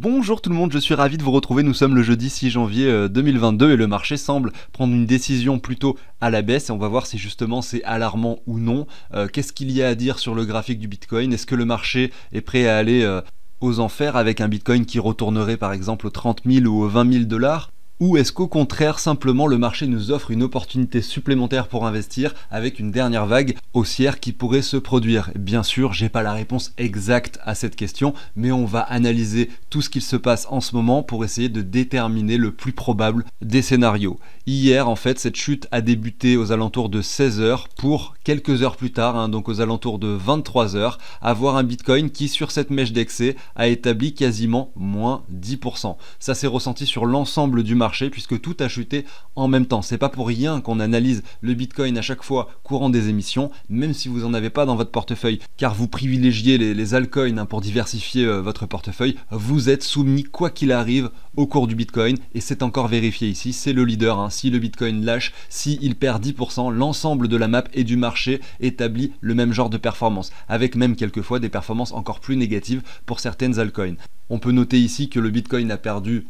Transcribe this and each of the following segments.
Bonjour tout le monde, je suis ravi de vous retrouver, nous sommes le jeudi 6 janvier 2022 et le marché semble prendre une décision plutôt à la baisse et on va voir si justement c'est alarmant ou non. Qu'est-ce qu'il y a à dire sur le graphique du Bitcoin? Est-ce que le marché est prêt à aller aux enfers avec un Bitcoin qui retournerait par exemple aux 30 000 ou aux 20 000 dollars? Ou est-ce qu'au contraire, simplement le marché nous offre une opportunité supplémentaire pour investir avec une dernière vague haussière qui pourrait se produire? Bien sûr, j'ai pas la réponse exacte à cette question, mais on va analyser tout ce qu'il se passe en ce moment pour essayer de déterminer le plus probable des scénarios. Hier, en fait, cette chute a débuté aux alentours de 16h pour quelques heures plus tard, donc aux alentours de 23h, avoir un Bitcoin qui, sur cette mèche d'excès, a établi quasiment moins 10%. Ça s'est ressenti sur l'ensemble du marché puisque tout a chuté en même temps. C'est pas pour rien qu'on analyse le Bitcoin à chaque fois courant des émissions, même si vous en avez pas dans votre portefeuille, car vous privilégiez les altcoins pour diversifier votre portefeuille, vous êtes soumis quoi qu'il arrive au cours du Bitcoin et c'est encore vérifié ici, c'est le leader. Si le Bitcoin lâche, s'il perd 10%, l'ensemble de la map et du marché établit le même genre de performance, avec même quelquefois des performances encore plus négatives pour certaines altcoins. On peut noter ici que le Bitcoin a perdu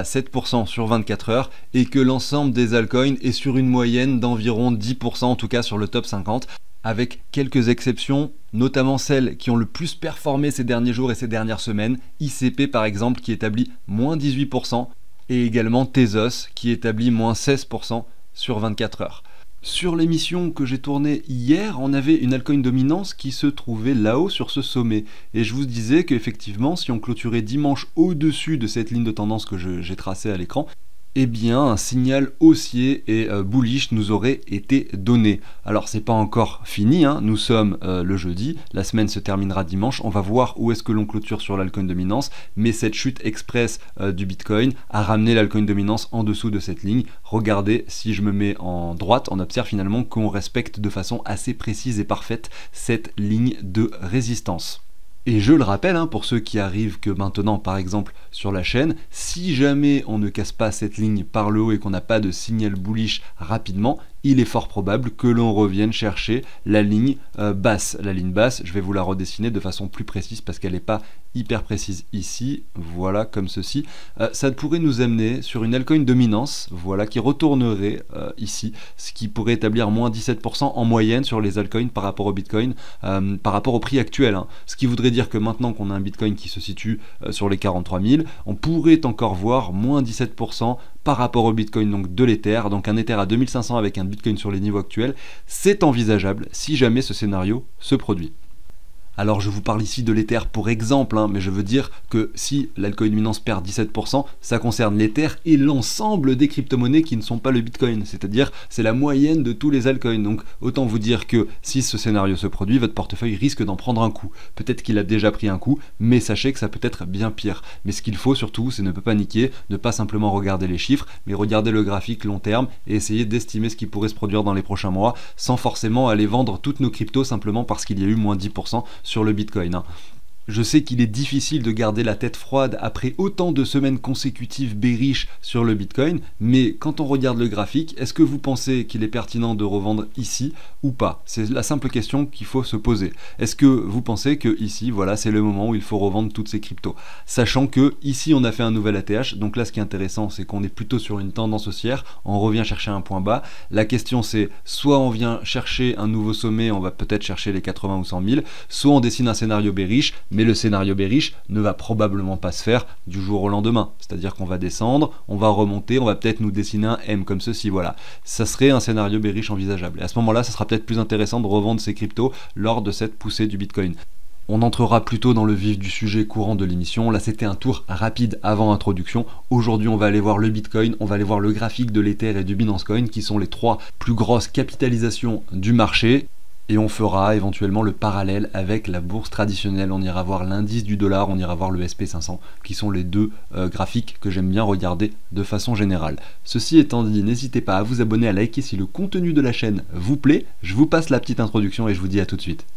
7% sur 24 heures et que l'ensemble des altcoins est sur une moyenne d'environ 10%, en tout cas sur le top 50, avec quelques exceptions, notamment celles qui ont le plus performé ces derniers jours et ces dernières semaines. ICP par exemple qui établit moins 18% et également Tezos qui établit moins 16% sur 24 heures. Sur l'émission que j'ai tournée hier, on avait une altcoin dominance qui se trouvait là-haut sur ce sommet. Et je vous disais qu'effectivement, si on clôturait dimanche au-dessus de cette ligne de tendance que j'ai tracée à l'écran, eh bien un signal haussier et bullish nous aurait été donné. Alors c'est pas encore fini, nous sommes le jeudi, la semaine se terminera dimanche, on va voir où est-ce que l'on clôture sur l'altcoin dominance, mais cette chute express du Bitcoin a ramené l'altcoin dominance en dessous de cette ligne. Regardez, si je me mets en droite, on observe finalement qu'on respecte de façon assez précise et parfaite cette ligne de résistance. Et je le rappelle, pour ceux qui arrivent que maintenant par exemple sur la chaîne, si jamais on ne casse pas cette ligne par le haut et qu'on n'a pas de signal bullish rapidement, il est fort probable que l'on revienne chercher la ligne basse. La ligne basse, je vais vous la redessiner de façon plus précise parce qu'elle n'est pas hyper précise ici, voilà comme ceci. Ça pourrait nous amener sur une altcoin dominance, voilà, qui retournerait ici, ce qui pourrait établir moins 17% en moyenne sur les altcoins par rapport au Bitcoin, par rapport au prix actuel. Ce qui voudrait dire que maintenant qu'on a un Bitcoin qui se situe sur les 43 000, on pourrait encore voir moins 17% par rapport au Bitcoin donc de l'Ether, donc un Ether à 2500 avec un Bitcoin sur les niveaux actuels, c'est envisageable si jamais ce scénario se produit. Alors je vous parle ici de l'Ether pour exemple, mais je veux dire que si l'altcoin dominance perd 17%, ça concerne l'Ether et l'ensemble des crypto-monnaies qui ne sont pas le Bitcoin, c'est-à-dire c'est la moyenne de tous les altcoins. Donc autant vous dire que si ce scénario se produit, votre portefeuille risque d'en prendre un coup. Peut-être qu'il a déjà pris un coup, mais sachez que ça peut être bien pire. Mais ce qu'il faut surtout, c'est ne pas paniquer, ne pas simplement regarder les chiffres, mais regarder le graphique long terme et essayer d'estimer ce qui pourrait se produire dans les prochains mois, sans forcément aller vendre toutes nos cryptos simplement parce qu'il y a eu moins 10% sur le Bitcoin. Je sais qu'il est difficile de garder la tête froide après autant de semaines consécutives bearish sur le Bitcoin, mais quand on regarde le graphique, est-ce que vous pensez qu'il est pertinent de revendre ici ou pas? C'est la simple question qu'il faut se poser. Est-ce que vous pensez que ici, voilà, c'est le moment où il faut revendre toutes ces cryptos? Sachant que ici, on a fait un nouvel ATH, donc là, ce qui est intéressant, c'est qu'on est plutôt sur une tendance haussière, on revient chercher un point bas. La question, c'est soit on vient chercher un nouveau sommet, on va peut-être chercher les 80 ou 100 000, soit on dessine un scénario bearish, mais le scénario bearish ne va probablement pas se faire du jour au lendemain. C'est-à-dire qu'on va descendre, on va remonter, on va peut-être nous dessiner un M comme ceci, voilà. Ça serait un scénario bearish envisageable. Et à ce moment-là, ça sera peut-être plus intéressant de revendre ces cryptos lors de cette poussée du Bitcoin. On entrera plutôt dans le vif du sujet courant de l'émission. Là, c'était un tour rapide avant introduction. Aujourd'hui, on va aller voir le Bitcoin, on va aller voir le graphique de l'Ether et du Binance Coin, qui sont les trois plus grosses capitalisations du marché. Et on fera éventuellement le parallèle avec la bourse traditionnelle. On ira voir l'indice du dollar, on ira voir le SP500, qui sont les deux graphiques que j'aime bien regarder de façon générale. Ceci étant dit, n'hésitez pas à vous abonner, à liker si le contenu de la chaîne vous plaît. Je vous passe la petite introduction et je vous dis à tout de suite.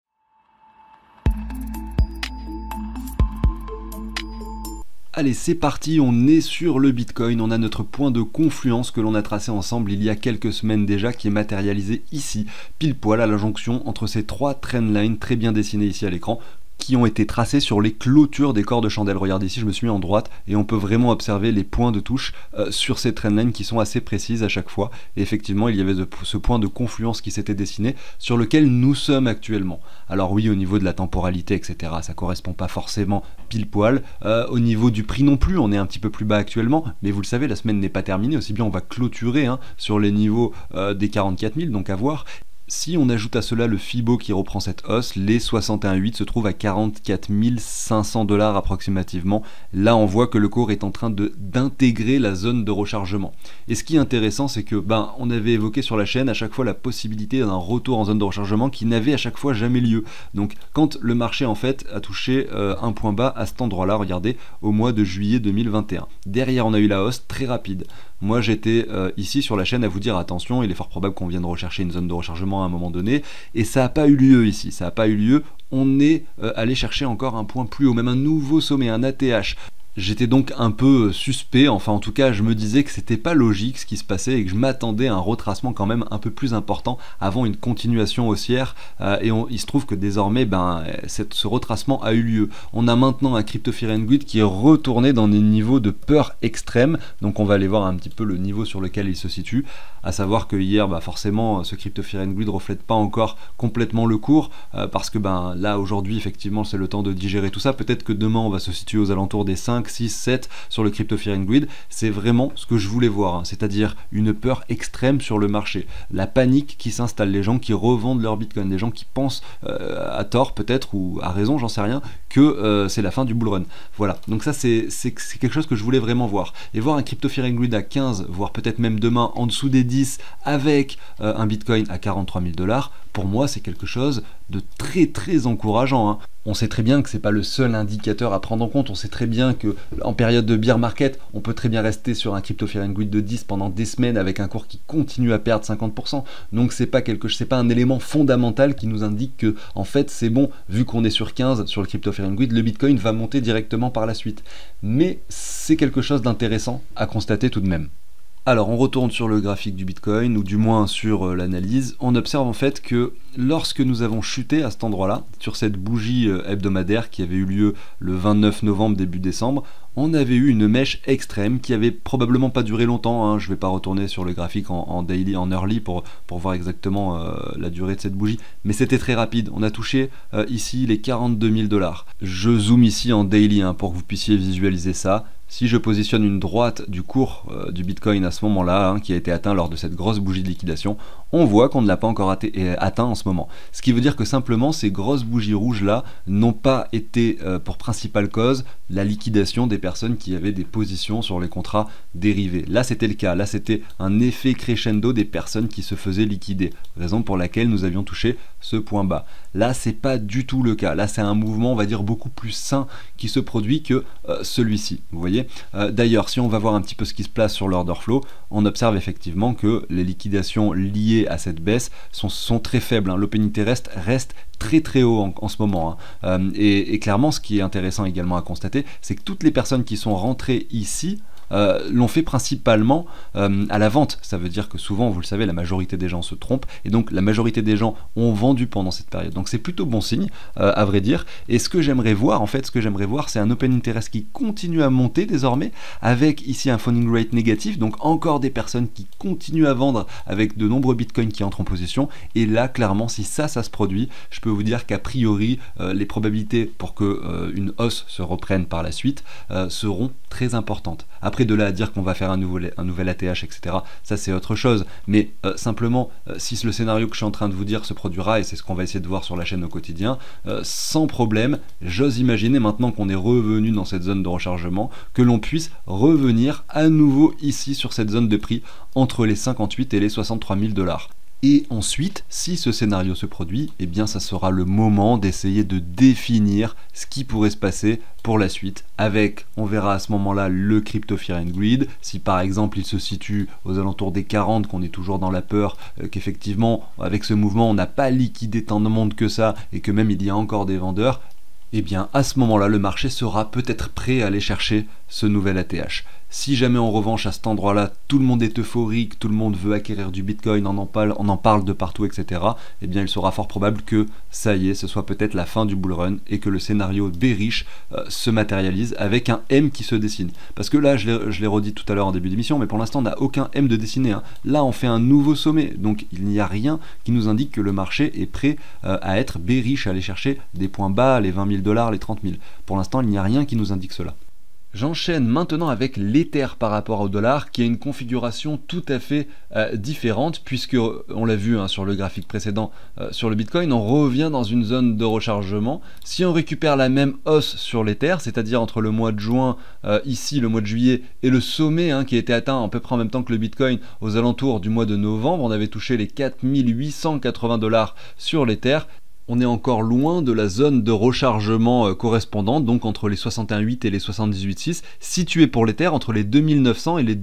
Allez, c'est parti, on est sur le Bitcoin, on a notre point de confluence que l'on a tracé ensemble il y a quelques semaines déjà, qui est matérialisé ici, pile poil à la jonction entre ces trois trendlines très bien dessinées ici à l'écran. qui ont été tracés sur les clôtures des corps de chandelle. Regardez ici, je me suis mis en droite et on peut vraiment observer les points de touche sur ces trendlines qui sont assez précises à chaque fois. Et effectivement, il y avait ce point de confluence qui s'était dessiné sur lequel nous sommes actuellement. Alors oui, au niveau de la temporalité, etc., ça correspond pas forcément pile poil. Au niveau du prix non plus, on est un petit peu plus bas actuellement, mais vous le savez, la semaine n'est pas terminée, aussi bien on va clôturer sur les niveaux des 44 000, donc à voir. Si on ajoute à cela le Fibo qui reprend cette hausse, les 61,8 se trouvent à 44 500 $ approximativement. Là, on voit que le cours est en train d'intégrer la zone de rechargement. Et ce qui est intéressant, c'est que on avait évoqué sur la chaîne à chaque fois la possibilité d'un retour en zone de rechargement qui n'avait à chaque fois jamais lieu. Donc, quand le marché en fait a touché un point bas à cet endroit-là, regardez, au mois de juillet 2021. Derrière, on a eu la hausse très rapide. Moi, j'étais ici sur la chaîne à vous dire attention, il est fort probable qu'on vienne rechercher une zone de rechargement à un moment donné, et ça n'a pas eu lieu ici, ça n'a pas eu lieu. On est allé chercher encore un point plus haut, même un nouveau sommet, un ATH. J'étais donc un peu suspect, enfin en tout cas je me disais que c'était pas logique ce qui se passait et que je m'attendais à un retracement quand même un peu plus important avant une continuation haussière il se trouve que désormais ce retracement a eu lieu. On a maintenant un Crypto Fear and Greed qui est retourné dans des niveaux de peur extrême, donc on va aller voir un petit peu le niveau sur lequel il se situe, à savoir que hier forcément ce Crypto Fear and Greed reflète pas encore complètement le cours parce que là aujourd'hui effectivement c'est le temps de digérer tout ça, peut-être que demain on va se situer aux alentours des 5, 6, 7 sur le Crypto Fear and Greed. C'est vraiment ce que je voulais voir, c'est-à-dire une peur extrême sur le marché, la panique qui s'installe, les gens qui revendent leur Bitcoin, des gens qui pensent à tort peut-être ou à raison, j'en sais rien, que c'est la fin du bull run. Voilà, donc ça c'est quelque chose que je voulais vraiment voir. Et voir un Crypto Fear and Greed à 15, voire peut-être même demain en dessous des 10 avec un Bitcoin à 43 000 $, pour moi c'est quelque chose de très très encourageant. On sait très bien que c'est pas le seul indicateur à prendre en compte, on sait très bien que en période de bear market, on peut très bien rester sur un Crypto Fear and Greed de 10 pendant des semaines avec un cours qui continue à perdre 50%. Donc c'est pas un élément fondamental qui nous indique que en fait c'est bon, vu qu'on est sur 15 sur le Crypto Fear and Greed, le Bitcoin va monter directement par la suite. Mais c'est quelque chose d'intéressant à constater tout de même. Alors on retourne sur le graphique du Bitcoin, ou du moins sur l'analyse, on observe en fait que lorsque nous avons chuté à cet endroit-là, sur cette bougie hebdomadaire qui avait eu lieu le 29 novembre, début décembre, on avait eu une mèche extrême qui avait probablement pas duré longtemps, je ne vais pas retourner sur le graphique en daily, en early pour voir exactement la durée de cette bougie, mais c'était très rapide, on a touché ici les 42 000 $. Je zoome ici en daily pour que vous puissiez visualiser ça. Si je positionne une droite du cours du Bitcoin à ce moment-là, qui a été atteint lors de cette grosse bougie de liquidation, on voit qu'on ne l'a pas encore atteint en ce moment. Ce qui veut dire que simplement ces grosses bougies rouges-là n'ont pas été pour principale cause la liquidation des personnes qui avaient des positions sur les contrats dérivés. Là c'était le cas, là c'était un effet crescendo des personnes qui se faisaient liquider, raison pour laquelle nous avions touché ce point bas. Là c'est pas du tout le cas, là c'est un mouvement on va dire beaucoup plus sain qui se produit que celui-ci, vous voyez. D'ailleurs si on va voir un petit peu ce qui se place sur l'order flow, on observe effectivement que les liquidations liées à cette baisse sont très faibles, l'open interest reste très très haut en ce moment. Et clairement ce qui est intéressant également à constater, c'est que toutes les personnes qui sont rentrées ici l'ont fait principalement à la vente. Ça veut dire que souvent, vous le savez, la majorité des gens se trompent et donc la majorité des gens ont vendu pendant cette période. Donc c'est plutôt bon signe, à vrai dire. Et ce que j'aimerais voir, c'est un open interest qui continue à monter désormais avec ici un funding rate négatif, donc encore des personnes qui continuent à vendre avec de nombreux bitcoins qui entrent en position. Et là, clairement, si ça se produit, je peux vous dire qu'a priori, les probabilités pour que une hausse se reprenne par la suite seront très importantes. Après, de là à dire qu'on va faire un nouvel ATH, etc., ça c'est autre chose. Mais simplement, si le scénario que je suis en train de vous dire se produira, et c'est ce qu'on va essayer de voir sur la chaîne au quotidien, sans problème, j'ose imaginer maintenant qu'on est revenu dans cette zone de rechargement, que l'on puisse revenir à nouveau ici sur cette zone de prix entre les 58 et les 63 000 $. Et ensuite, si ce scénario se produit, eh bien ça sera le moment d'essayer de définir ce qui pourrait se passer pour la suite avec, on verra à ce moment-là, le Crypto Fear and Greed. Si par exemple il se situe aux alentours des 40, qu'on est toujours dans la peur, qu'effectivement avec ce mouvement on n'a pas liquidé tant de monde que ça et que même il y a encore des vendeurs, eh bien à ce moment-là le marché sera peut-être prêt à aller chercher ce nouvel ATH. Si jamais en revanche à cet endroit-là, tout le monde est euphorique, tout le monde veut acquérir du Bitcoin, on en parle de partout, etc., eh bien il sera fort probable que ça y est, ce soit peut-être la fin du bull run et que le scénario bearish se matérialise avec un M qui se dessine. Parce que là, je l'ai redit tout à l'heure en début d'émission, mais pour l'instant on n'a aucun M de dessiné, hein. Là on fait un nouveau sommet, donc il n'y a rien qui nous indique que le marché est prêt à être bearish, à aller chercher des points bas, les 20 000 $, les 30 000. Pour l'instant il n'y a rien qui nous indique cela. J'enchaîne maintenant avec l'Ether par rapport au dollar, qui a une configuration tout à fait différente, puisque on l'a vu sur le graphique précédent sur le Bitcoin, on revient dans une zone de rechargement. Si on récupère la même hausse sur l'Ether, c'est-à-dire entre le mois de juin, ici le mois de juillet, et le sommet qui a été atteint à peu près en même temps que le Bitcoin aux alentours du mois de novembre, on avait touché les 4 880 $ sur l'Ether. On est encore loin de la zone de rechargement correspondante, donc entre les 61,8 et les 78,6, située pour l'Ether entre les 2900 et les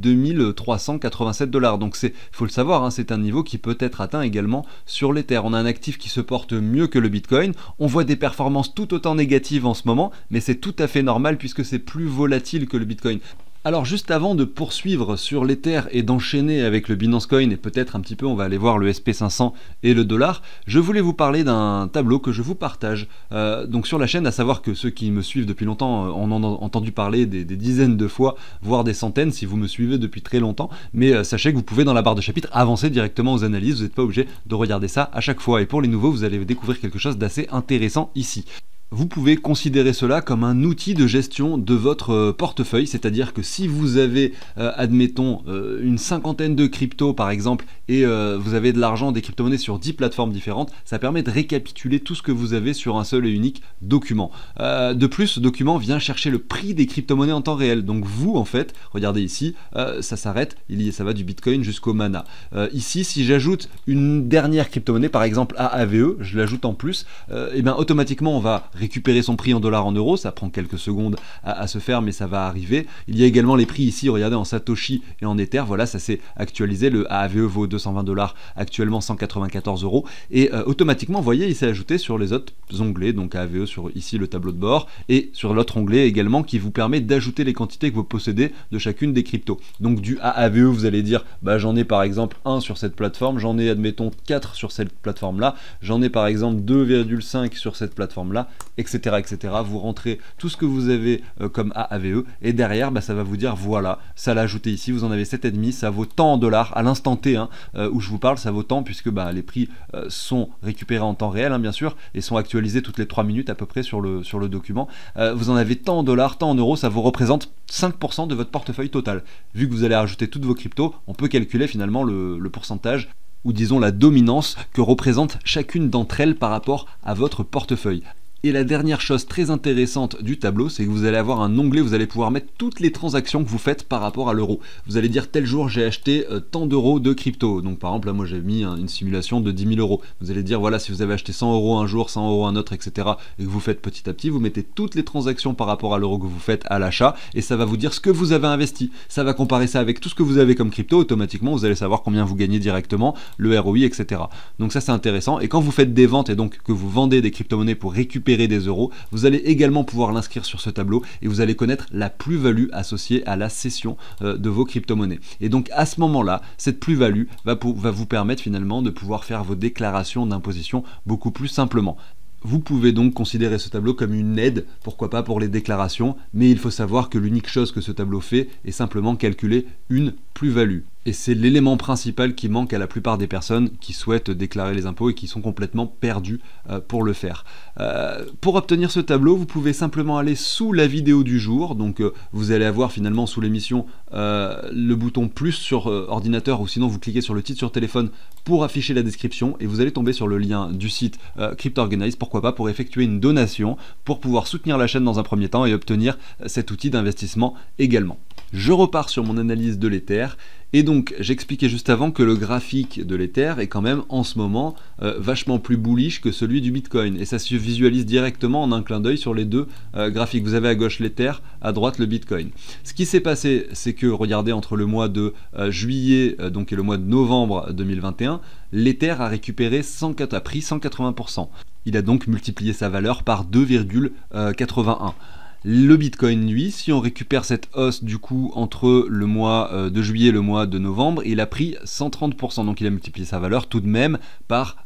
2387 $. Donc faut le savoir, c'est un niveau qui peut être atteint également sur l'Ether. On a un actif qui se porte mieux que le Bitcoin. On voit des performances tout autant négatives en ce moment, mais c'est tout à fait normal puisque c'est plus volatile que le Bitcoin. Alors juste avant de poursuivre sur l'Ether et d'enchaîner avec le Binance Coin et peut-être un petit peu on va aller voir le SP500 et le dollar, je voulais vous parler d'un tableau que je vous partage donc sur la chaîne, à savoir que ceux qui me suivent depuis longtemps en ont entendu parler des dizaines de fois, voire des centaines si vous me suivez depuis très longtemps, mais sachez que vous pouvez dans la barre de chapitre avancer directement aux analyses, vous n'êtes pas obligé de regarder ça à chaque fois, et pour les nouveaux vous allez découvrir quelque chose d'assez intéressant ici. Vous pouvez considérer cela comme un outil de gestion de votre portefeuille, c'est-à-dire que si vous avez, admettons, une cinquantaine de cryptos par exemple, et vous avez de l'argent, des crypto-monnaies sur 10 plateformes différentes, ça permet de récapituler tout ce que vous avez sur un seul et unique document. De plus, ce document vient chercher le prix des crypto-monnaies en temps réel. Donc vous, en fait, regardez ici, ça s'arrête, ça va du Bitcoin jusqu'au Mana. Ici, si j'ajoute une dernière crypto-monnaie, par exemple AAVE, je l'ajoute en plus, et bien automatiquement on va récupérer son prix en dollars, en euros, ça prend quelques secondes à se faire, mais ça va arriver. Il y a également les prix ici, regardez, en Satoshi et en Ether, voilà, ça s'est actualisé, le AAVE vaut 220 $, actuellement 194 €, et automatiquement, vous voyez, il s'est ajouté sur les autres onglets, donc AAVE sur ici le tableau de bord, et sur l'autre onglet également qui vous permet d'ajouter les quantités que vous possédez de chacune des cryptos. Donc du AAVE, vous allez dire, bah j'en ai par exemple 1 sur cette plateforme, j'en ai admettons 4 sur cette plateforme là, j'en ai par exemple 2,5 sur cette plateforme là, etc., etc. Vous rentrez tout ce que vous avez comme AAVE, et derrière ça va vous dire voilà, ça l'a ajouté ici, vous en avez 7,5, ça vaut tant en dollars à l'instant T où je vous parle, ça vaut tant, puisque les prix sont récupérés en temps réel bien sûr, et sont actualisés toutes les 3 minutes à peu près sur le document. Vous en avez tant en dollars, tant en euros, ça vous représente 5% de votre portefeuille total. Vu que vous allez rajouter toutes vos cryptos, on peut calculer finalement le pourcentage, ou disons la dominance que représente chacune d'entre elles par rapport à votre portefeuille. Et la dernière chose très intéressante du tableau, c'est que vous allez avoir un onglet, vous allez pouvoir mettre toutes les transactions que vous faites par rapport à l'euro. Vous allez dire tel jour j'ai acheté tant d'euros de crypto. Donc par exemple là moi j'ai mis une simulation de 10 000 €. Vous allez dire voilà, si vous avez acheté 100 € un jour, 100 € un autre, etc. et que vous faites petit à petit, vous mettez toutes les transactions par rapport à l'euro que vous faites à l'achat, et ça va vous dire ce que vous avez investi. Ça va comparer ça avec tout ce que vous avez comme crypto, automatiquement vous allez savoir combien vous gagnez directement, le ROI, etc. Donc ça c'est intéressant, et quand vous faites des ventes et donc que vous vendez des crypto-monnaies pour récupérer des euros, vous allez également pouvoir l'inscrire sur ce tableau, et vous allez connaître la plus-value associée à la cession de vos crypto-monnaies. Et donc à ce moment-là, cette plus-value va vous permettre finalement de pouvoir faire vos déclarations d'imposition beaucoup plus simplement. Vous pouvez donc considérer ce tableau comme une aide, pourquoi pas pour les déclarations, mais il faut savoir que l'unique chose que ce tableau fait est simplement calculer une plus-value. Et c'est l'élément principal qui manque à la plupart des personnes qui souhaitent déclarer les impôts et qui sont complètement perdus pour le faire. Pour obtenir ce tableau, vous pouvez simplement aller sous la vidéo du jour, donc vous allez avoir finalement sous l'émission le bouton plus sur ordinateur, ou sinon vous cliquez sur le titre sur téléphone pour afficher la description, et vous allez tomber sur le lien du site CryptoOrganize, pourquoi pas, pour effectuer une donation, pour pouvoir soutenir la chaîne dans un premier temps et obtenir cet outil d'investissement également. Je repars sur mon analyse de l'Ether, et donc j'expliquais juste avant que le graphique de l'Ether est quand même en ce moment vachement plus bullish que celui du Bitcoin, et ça se visualise directement en un clin d'œil sur les deux graphiques. Vous avez à gauche l'Ether, à droite le Bitcoin. Ce qui s'est passé, c'est que regardez, entre le mois de juillet donc et le mois de novembre 2021, l'Ether a pris 180%. Il a donc multiplié sa valeur par 2,81. Le Bitcoin, lui, si on récupère cette hausse du coup entre le mois de juillet et le mois de novembre, il a pris 130%, donc il a multiplié sa valeur tout de même par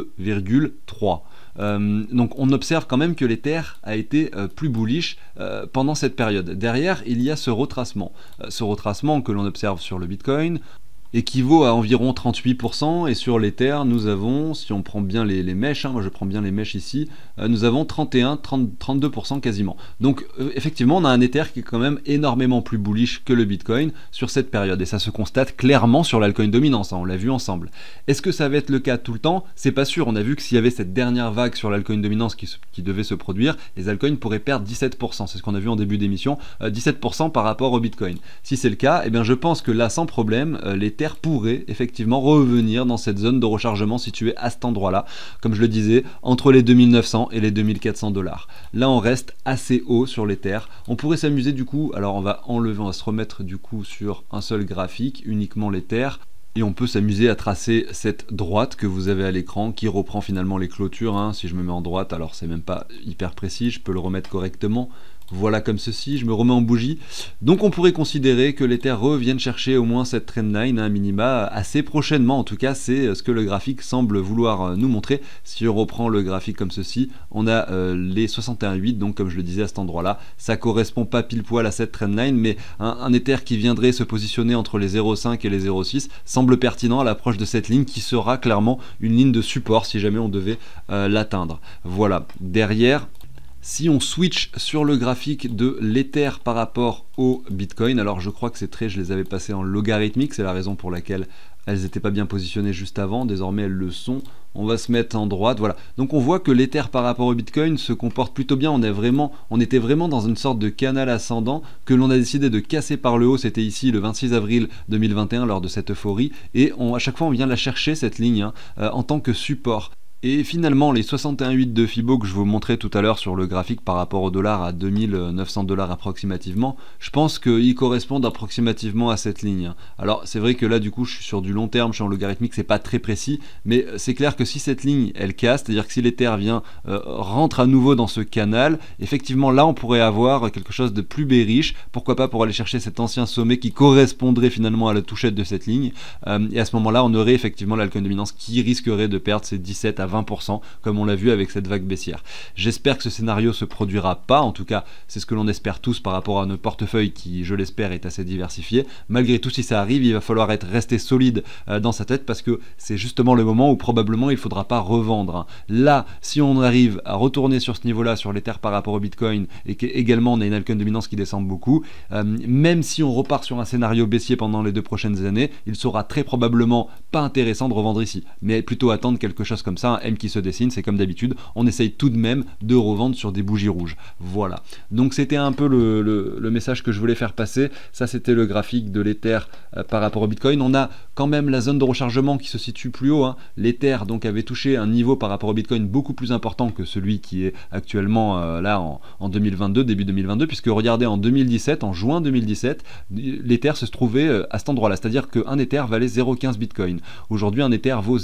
2,3. Donc on observe quand même que l'Ether a été plus bullish pendant cette période. Derrière, il y a ce retracement. Ce retracement que l'on observe sur le Bitcoin équivaut à environ 38%, et sur l'Ether nous avons, si on prend bien les mèches, moi je prends bien les mèches ici, nous avons 32% quasiment. Donc effectivement on a un Ether qui est quand même énormément plus bullish que le Bitcoin sur cette période, et ça se constate clairement sur l'altcoin dominance, on l'a vu ensemble. Est-ce que ça va être le cas tout le temps? C'est pas sûr. On a vu que s'il y avait cette dernière vague sur l'altcoin dominance qui devait se produire, les altcoins pourraient perdre 17%, c'est ce qu'on a vu en début d'émission, 17% par rapport au Bitcoin. Si c'est le cas, eh bien je pense que là sans problème, l'Ether pourrait effectivement revenir dans cette zone de rechargement située à cet endroit-là, comme je le disais, entre les 2900 et les 2400 $. Là on reste assez haut sur l'Ether. On pourrait s'amuser du coup, alors on va se remettre du coup sur un seul graphique, uniquement l'Ether, et on peut s'amuser à tracer cette droite que vous avez à l'écran qui reprend finalement les clôtures, hein. Si je me mets en droite, alors c'est même pas hyper précis, je peux le remettre correctement. Voilà, comme ceci, je me remets en bougie. Donc on pourrait considérer que l'Ether revienne chercher au moins cette trendline, un minima, assez prochainement. En tout cas, c'est ce que le graphique semble vouloir nous montrer. Si on reprend le graphique comme ceci, on a les 61,8, donc comme je le disais à cet endroit-là, ça correspond pas pile poil à cette trendline, mais un Ether qui viendrait se positionner entre les 0,5 et les 0,6 semble pertinent à l'approche de cette ligne qui sera clairement une ligne de support si jamais on devait l'atteindre. Voilà, derrière, si on switch sur le graphique de l'Ether par rapport au Bitcoin, alors je crois que ces traits, je les avais passés en logarithmique, c'est la raison pour laquelle elles n'étaient pas bien positionnées juste avant, désormais elles le sont. On va se mettre en droite, voilà. Donc on voit que l'Ether par rapport au Bitcoin se comporte plutôt bien, on était vraiment dans une sorte de canal ascendant que l'on a décidé de casser par le haut, c'était ici le 26 avril 2021 lors de cette euphorie, et à chaque fois on vient la chercher cette ligne en tant que support. Et finalement, les 61,8 de Fibo que je vous montrais tout à l'heure sur le graphique par rapport au dollar à 2900 $ approximativement, je pense qu'ils correspondent approximativement à cette ligne. Alors c'est vrai que là du coup je suis sur du long terme, je suis en logarithmique, c'est pas très précis, mais c'est clair que si cette ligne elle casse, c'est-à-dire que si l'Ether vient rentre à nouveau dans ce canal, effectivement là on pourrait avoir quelque chose de plus bearish, pourquoi pas pour aller chercher cet ancien sommet qui correspondrait finalement à la touchette de cette ligne, et à ce moment-là on aurait effectivement l'altcoin dominance qui risquerait de perdre ses 17 à 20%, comme on l'a vu avec cette vague baissière. J'espère que ce scénario se produira pas, en tout cas c'est ce que l'on espère tous par rapport à notre portefeuille qui, je l'espère, est assez diversifié. Malgré tout, si ça arrive, il va falloir rester solide dans sa tête, parce que c'est justement le moment où probablement il ne faudra pas revendre. Là, si on arrive à retourner sur ce niveau-là, sur l'Ether par rapport au Bitcoin, et qu'également on a une altcoin dominance qui descend beaucoup, même si on repart sur un scénario baissier pendant les 2 prochaines années, il sera très probablement pas intéressant de revendre ici, mais plutôt attendre quelque chose comme ça, M qui se dessine, c'est comme d'habitude, on essaye tout de même de revendre sur des bougies rouges. Voilà, donc c'était un peu le message que je voulais faire passer. Ça c'était le graphique de l'Ether par rapport au Bitcoin. On a quand même la zone de rechargement qui se situe plus haut, hein. L'Ether donc avait touché un niveau par rapport au Bitcoin beaucoup plus important que celui qui est actuellement là en 2022, début 2022, puisque regardez, en 2017, en juin 2017, l'Ether se trouvait à cet endroit là, c'est-à-dire qu'un Ether valait 0,15 Bitcoin. Aujourd'hui un Ether vaut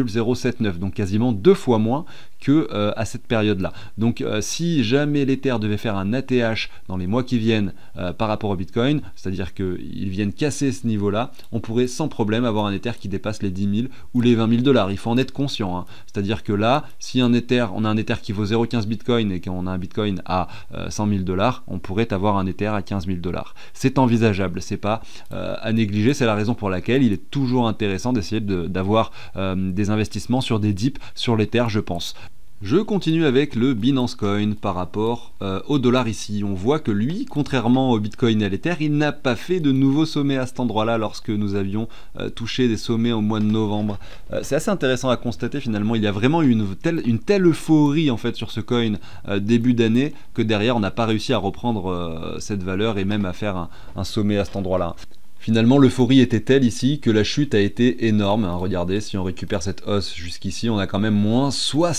0,079, donc quasiment 2 fois moins que à cette période-là. Donc si jamais l'Ether devait faire un ATH dans les mois qui viennent par rapport au Bitcoin, c'est-à-dire qu'ils viennent casser ce niveau-là, on pourrait sans problème avoir un Ether qui dépasse les 10 000 ou les 20 000 $. Il faut en être conscient, hein. C'est-à-dire que là, si on a un Ether qui vaut 0,15 Bitcoin et qu'on a un Bitcoin à 100 000 $, on pourrait avoir un Ether à 15 000 $. C'est envisageable, c'est pas à négliger, c'est la raison pour laquelle il est toujours intéressant d'essayer d'avoir des investissements sur des dips sur l'Ether, je pense. Je continue avec le Binance Coin par rapport au dollar ici. On voit que lui, contrairement au Bitcoin et à l'Ether, il n'a pas fait de nouveaux sommets à cet endroit-là lorsque nous avions touché des sommets au mois de novembre. C'est assez intéressant à constater finalement. Il y a vraiment eu une telle euphorie en fait sur ce coin début d'année que derrière on n'a pas réussi à reprendre cette valeur et même à faire un sommet à cet endroit-là. Finalement, l'euphorie était telle ici que la chute a été énorme, hein. Regardez, si on récupère cette hausse jusqu'ici, on a quand même moins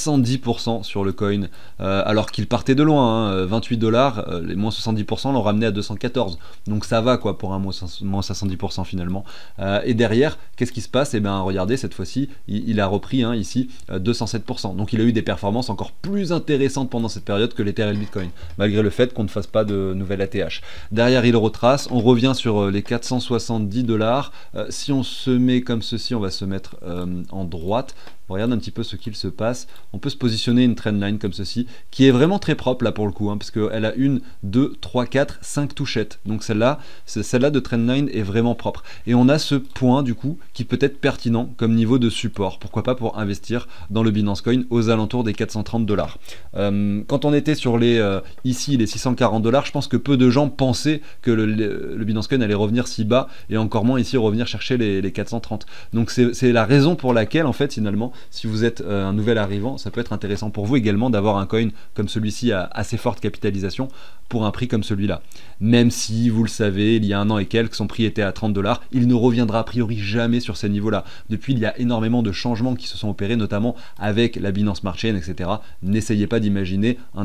70% sur le coin, alors qu'il partait de loin, hein, 28 dollars, les moins 70% l'ont ramené à 214. Donc ça va quoi pour un moins 70% finalement. Et derrière, qu'est-ce qui se passe? Eh bien, regardez, cette fois-ci, il a repris hein, ici 207%. Donc il a eu des performances encore plus intéressantes pendant cette période que l'Ether et le Bitcoin, malgré le fait qu'on ne fasse pas de nouvelle ATH. Derrière, il retrace, on revient sur les 470 dollars. Si on se met comme ceci, on va se mettre en droite. On regarde un petit peu ce qu'il se passe. On peut se positionner une trendline comme ceci, qui est vraiment très propre là pour le coup, hein, parce qu'elle a 1, 2, 3, 4, 5 touchettes. Donc celle-là de trendline est vraiment propre. Et on a ce point du coup qui peut être pertinent comme niveau de support. Pourquoi pas pour investir dans le Binance Coin aux alentours des 430 dollars. Quand on était sur ici les 640 dollars, je pense que peu de gens pensaient que le Binance Coin allait revenir si bas et encore moins ici revenir chercher les 430. Donc c'est la raison pour laquelle en fait finalement, si vous êtes un nouvel arrivant, ça peut être intéressant pour vous également d'avoir un coin comme celui-ci à assez forte capitalisation pour un prix comme celui-là. Même si, vous le savez, il y a un an et quelques, son prix était à 30 dollars, il ne reviendra a priori jamais sur ces niveaux-là. Depuis, il y a énormément de changements qui se sont opérés, notamment avec la Binance Smart Chain, etc. N'essayez pas d'imaginer un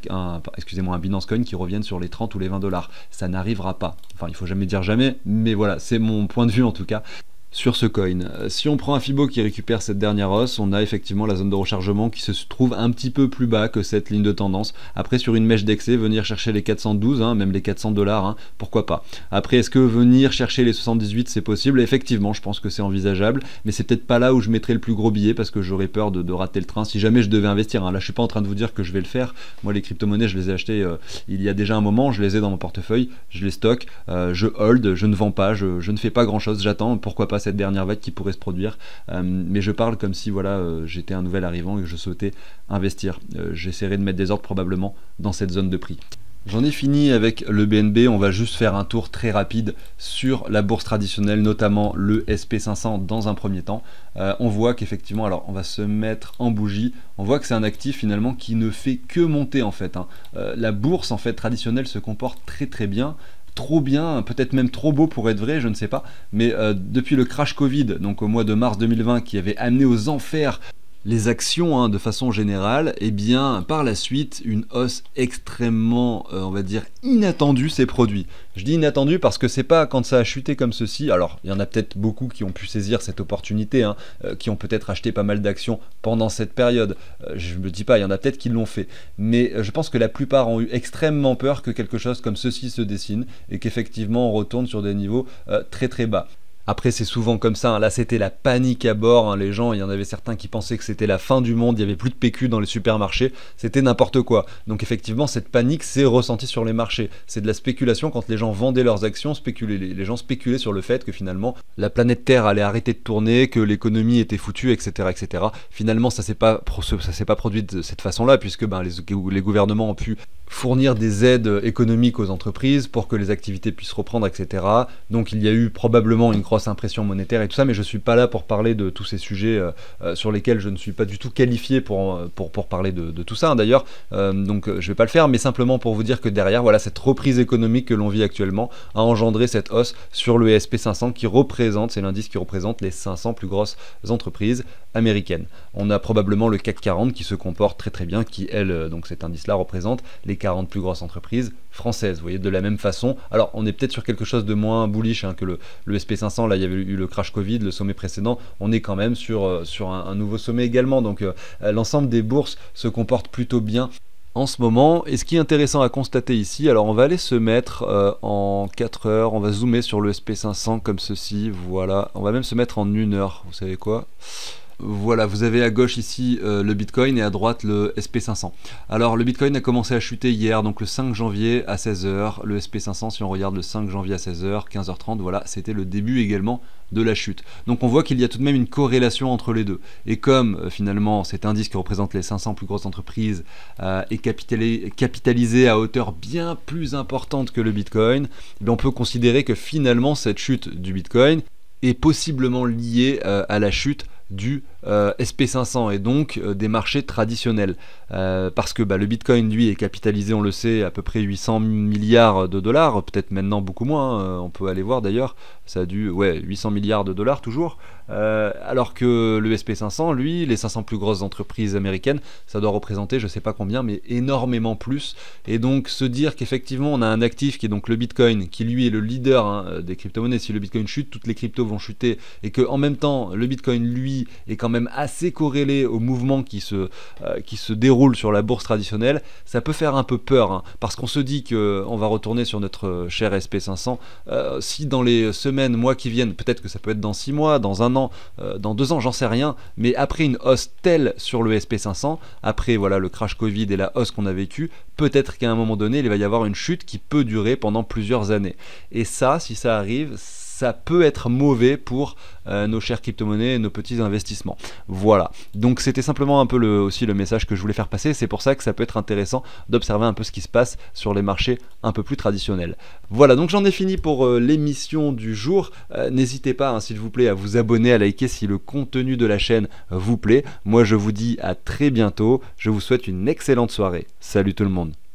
Binance Coin qui revienne sur les 30 ou les 20 dollars. Ça n'arrivera pas. Enfin, il faut jamais dire jamais, mais voilà, c'est mon point de vue en tout cas sur ce coin. Si on prend un Fibo qui récupère cette dernière hausse, on a effectivement la zone de rechargement qui se trouve un petit peu plus bas que cette ligne de tendance. Après, sur une mèche d'excès, venir chercher les 412, hein, même les 400 dollars, hein, pourquoi pas. Après, est-ce que venir chercher les 78 c'est possible? Effectivement, je pense que c'est envisageable, mais c'est peut-être pas là où je mettrai le plus gros billet parce que j'aurais peur de rater le train si jamais je devais investir, hein. Là, je suis pas en train de vous dire que je vais le faire. Moi, les crypto-monnaies, je les ai achetées il y a déjà un moment, je les ai dans mon portefeuille, je les stocke, je hold, je ne vends pas, je ne fais pas grand-chose, j'attends, pourquoi pas cette dernière vague qui pourrait se produire, mais je parle comme si voilà j'étais un nouvel arrivant et que je souhaitais investir. J'essaierai de mettre des ordres probablement dans cette zone de prix. J'en ai fini avec le BNB, on va juste faire un tour très rapide sur la bourse traditionnelle, notamment le SP500 dans un premier temps. On voit qu'effectivement, alors on va se mettre en bougie, on voit que c'est un actif finalement qui ne fait que monter en fait, hein. La bourse en fait traditionnelle se comporte très très bien, trop bien, peut-être même trop beau pour être vrai, je ne sais pas, mais depuis le crash Covid, donc au mois de mars 2020, qui avait amené aux enfers les actions hein, de façon générale, et bien par la suite une hausse extrêmement on va dire inattendue s'est produite. Je dis inattendu parce que c'est pas quand ça a chuté comme ceci, alors il y en a peut-être beaucoup qui ont pu saisir cette opportunité, hein, qui ont peut-être acheté pas mal d'actions pendant cette période, je ne me dis pas, il y en a peut-être qui l'ont fait, mais je pense que la plupart ont eu extrêmement peur que quelque chose comme ceci se dessine et qu'effectivement on retourne sur des niveaux très très bas. Après c'est souvent comme ça, hein. Là c'était la panique à bord, hein. Les gens, il y en avait certains qui pensaient que c'était la fin du monde, il n'y avait plus de PQ dans les supermarchés, c'était n'importe quoi. Donc effectivement cette panique s'est ressentie sur les marchés, c'est de la spéculation quand les gens vendaient leurs actions, les gens spéculaient sur le fait que finalement la planète Terre allait arrêter de tourner, que l'économie était foutue, etc. etc. Finalement ça s'est pas produit de cette façon-là puisque les gouvernements ont pu fournir des aides économiques aux entreprises pour que les activités puissent reprendre, etc. Donc il y a eu probablement une grosse impression monétaire et tout ça, mais je suis pas là pour parler de tous ces sujets sur lesquels je ne suis pas du tout qualifié pour parler de tout ça, hein, d'ailleurs, donc je vais pas le faire, mais simplement pour vous dire que derrière, voilà, cette reprise économique que l'on vit actuellement a engendré cette hausse sur le SP500 qui représente, c'est l'indice qui représente les 500 plus grosses entreprises américaines. On a probablement le CAC 40 qui se comporte très très bien, qui elle, donc cet indice-là représente les 40 plus grosses entreprises françaises, vous voyez, de la même façon. Alors on est peut-être sur quelque chose de moins bullish hein, que le SP500, là il y avait eu le crash Covid, le sommet précédent, on est quand même sur un nouveau sommet également, donc l'ensemble des bourses se comporte plutôt bien en ce moment. Et ce qui est intéressant à constater ici, alors on va aller se mettre en 4 heures, on va zoomer sur le SP500 comme ceci, voilà, on va même se mettre en 1 heure, vous savez quoi ? Voilà, vous avez à gauche ici le Bitcoin et à droite le SP500. Alors le Bitcoin a commencé à chuter hier, donc le 5 janvier à 16h. Le SP500, si on regarde le 5 janvier à 16h, 15h30, voilà, c'était le début également de la chute. Donc on voit qu'il y a tout de même une corrélation entre les deux. Et comme finalement cet indice qui représente les 500 plus grosses entreprises est capitalisé à hauteur bien plus importante que le Bitcoin, on peut considérer que finalement cette chute du Bitcoin est possiblement liée à la chute du SP500 et donc des marchés traditionnels. Parce que le Bitcoin, lui, est capitalisé, on le sait, à peu près 800 milliards de dollars, peut-être maintenant beaucoup moins, on peut aller voir d'ailleurs, ça a dû, 800 milliards de dollars toujours, alors que le SP500, lui, les 500 plus grosses entreprises américaines, ça doit représenter, je sais pas combien, mais énormément plus, et donc se dire qu'effectivement on a un actif qui est donc le Bitcoin, qui lui est le leader des crypto-monnaies, si le Bitcoin chute, toutes les cryptos vont chuter, et que en même temps, le Bitcoin, lui, est quand même assez corrélé au mouvement qui se déroule sur la bourse traditionnelle, ça peut faire un peu peur, parce qu'on se dit qu'on va retourner sur notre cher SP500, si dans les semaines, mois qui viennent, peut-être que ça peut être dans 6 mois, dans un an, dans 2 ans, j'en sais rien, mais après une hausse telle sur le SP500, après le crash Covid et la hausse qu'on a vécue, peut-être qu'à un moment donné, il va y avoir une chute qui peut durer pendant plusieurs années. Et ça, si ça arrive, ça peut être mauvais pour nos chères crypto-monnaies et nos petits investissements. Voilà, donc c'était simplement un peu aussi le message que je voulais faire passer, c'est pour ça que ça peut être intéressant d'observer un peu ce qui se passe sur les marchés un peu plus traditionnels. Voilà, donc j'en ai fini pour l'émission du jour. N'hésitez pas, s'il vous plaît, à vous abonner, à liker si le contenu de la chaîne vous plaît. Moi je vous dis à très bientôt, je vous souhaite une excellente soirée. Salut tout le monde.